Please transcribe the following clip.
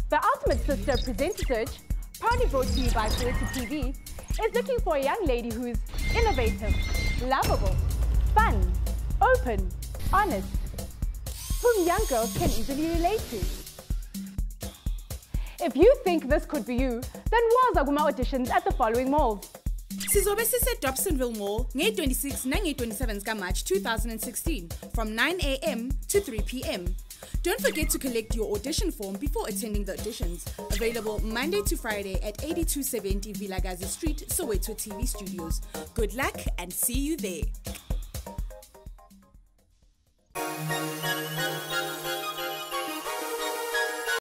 The Ultimate Sister Presenter Search, proudly brought to you by Poetic TV, is looking for a young lady who's innovative, lovable, fun, open, honest, whom young girls can easily relate to. If you think this could be you, then waza kuma-auditions at the following malls. Sizobe sise Dobsonville Mall, nge-26 nange-27 March 2016, from 9 a.m. to 3 p.m. Don't forget to collect your audition form before attending the auditions. Available Monday to Friday at 8270 Vilakazi Street, Soweto TV Studios. Good luck and see you there.